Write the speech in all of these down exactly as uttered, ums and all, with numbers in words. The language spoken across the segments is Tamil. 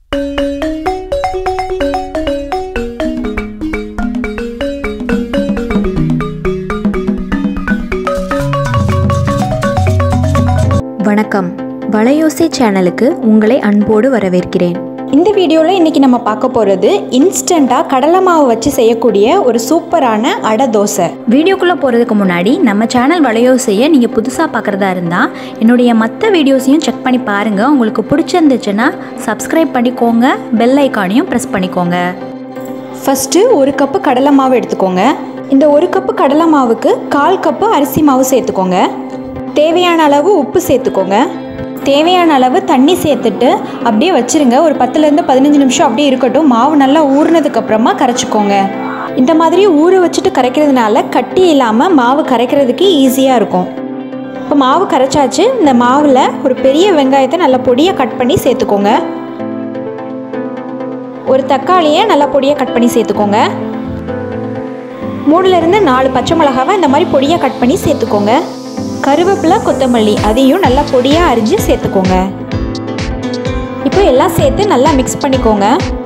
வணக்கம், வலையோசை சேனலுக்கு உங்களை அன்போடு வரவேற்கிறேன். இந்த வீடியோவில் இன்றைக்கி நம்ம பார்க்க போகிறது இன்ஸ்டண்ட்டாக கடலை மாவு வச்சு செய்யக்கூடிய ஒரு சூப்பரான அடை தோசை. வீடியோக்குள்ளே போகிறதுக்கு முன்னாடி நம்ம சேனல் வலையோசையை நீங்கள் புதுசாக பார்க்குறதா இருந்தால் என்னுடைய மற்ற வீடியோஸையும் செக் பண்ணி பாருங்கள். உங்களுக்கு பிடிச்சிருந்துச்சுன்னா சப்ஸ்கிரைப் பண்ணிக்கோங்க, பெல் ஐக்கானையும் ப்ரெஸ் பண்ணிக்கோங்க. ஃபஸ்ட்டு ஒரு கப்பு கடலை மாவு எடுத்துக்கோங்க. இந்த ஒரு கப்பு கடலை மாவுக்கு கால் கப்பு அரிசி மாவு சேர்த்துக்கோங்க. தேவையான அளவு உப்பு சேர்த்துக்கோங்க. தேவையான அளவு தண்ணி சேர்த்துட்டு அப்படியே வச்சுருங்க. ஒரு பத்துலேருந்து பதினஞ்சு நிமிஷம் அப்படியே இருக்கட்டும். மாவு நல்லா ஊறினதுக்கப்புறமா கரைச்சிக்கோங்க. இந்த மாதிரி ஊற வச்சுட்டு கரைக்கிறதுனால கட்டி இல்லாமல் மாவு கரைக்கிறதுக்கு ஈஸியாக இருக்கும். இப்போ மாவு கரைச்சாச்சு. இந்த மாவில் ஒரு பெரிய வெங்காயத்தை நல்லா பொடியாக கட் பண்ணி சேர்த்துக்கோங்க. ஒரு தக்காளியை நல்லா பொடியாக கட் பண்ணி சேர்த்துக்கோங்க. மூணுலேருந்து நாலு பச்சை மிளகாவை இந்த மாதிரி பொடியாக கட் பண்ணி சேர்த்துக்கோங்க. கருவேப்பிலை, கொத்தமல்லி அதையும் நல்லா பொடியாக அரிஞ்சு சேர்த்துக்கோங்க. இப்போ எல்லாம் சேர்த்து நல்லா மிக்ஸ் பண்ணிக்கோங்க.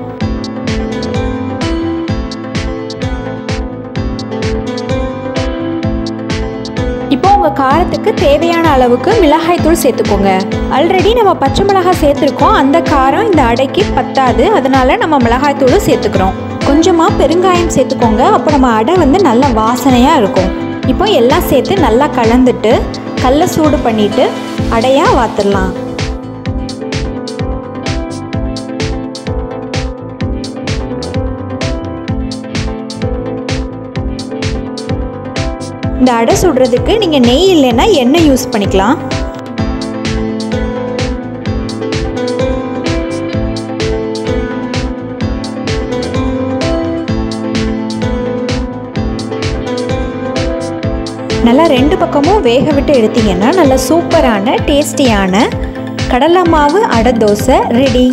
இப்போ உங்கள் காரத்துக்கு தேவையான அளவுக்கு மிளகாய்த்தூள் சேர்த்துக்கோங்க. ஆல்ரெடி நம்ம பச்சை மிளகாய் சேர்த்துருக்கோம். அந்த காரம் இந்த அடைக்கு பத்தாது, அதனால நம்ம மிளகாய்த்தூளும் சேர்த்துக்கிறோம். கொஞ்சமாக பெருங்காயம் சேர்த்துக்கோங்க. அப்போ நம்ம அடை வந்து நல்ல வாசனையாக இருக்கும். இப்போ எல்லாம் சேர்த்து நல்லா கலந்துட்டு கல்லை சூடு பண்ணிவிட்டு அடையாக வாத்துடலாம். இந்த அடை சுடுறதுக்கு நீங்கள் நெய் இல்லைன்னா எண்ணெய் யூஸ் பண்ணிக்கலாம். நல்லா ரெண்டு பக்கமும் வேக விட்டு எடுத்தீங்கன்னா நல்ல சூப்பரான டேஸ்டியான கடலை மாவு அடை தோசை ரெடி.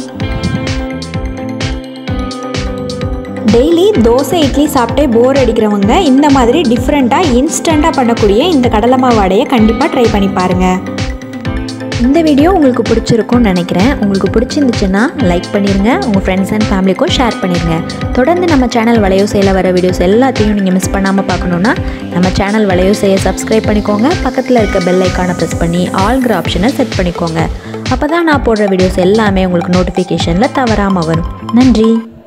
டெய்லி தோசை இட்லி சாப்பிட்டே போர் அடிக்கிறவங்க இந்த மாதிரி டிஃப்ரெண்ட்டாக இன்ஸ்டண்ட்டாக பண்ணக்கூடிய இந்த கடலை மாவு அடையை கண்டிப்பாக ட்ரை பண்ணி பாருங்கள். இந்த வீடியோ உங்களுக்கு பிடிச்சிருக்கும்னு நினைக்கிறேன். உங்களுக்கு பிடிச்சிருந்துச்சுன்னா லைக் பண்ணிடுங்க. உங்கள் ஃப்ரெண்ட்ஸ் அண்ட் ஃபேமிலிக்கும் ஷேர் பண்ணிடுங்க. தொடர்ந்து நம்ம சேனல் வலையோசையில் வர வீடியோஸ் எல்லாத்தையும் நீங்கள் மிஸ் பண்ணாமல் பார்க்கணுன்னா நம்ம சேனல் வலையோசையை சப்ஸ்கிரைப் பண்ணிக்கோங்க. பக்கத்தில் இருக்க பெல் ஐக்கானை ப்ரெஸ் பண்ணி ஆல்ங்கிற ஆப்ஷனை செட் பண்ணிக்கோங்க. அப்போ தான் நான் போடுற வீடியோஸ் எல்லாமே உங்களுக்கு நோட்டிஃபிகேஷனில் தவறாமல் வரும். நன்றி.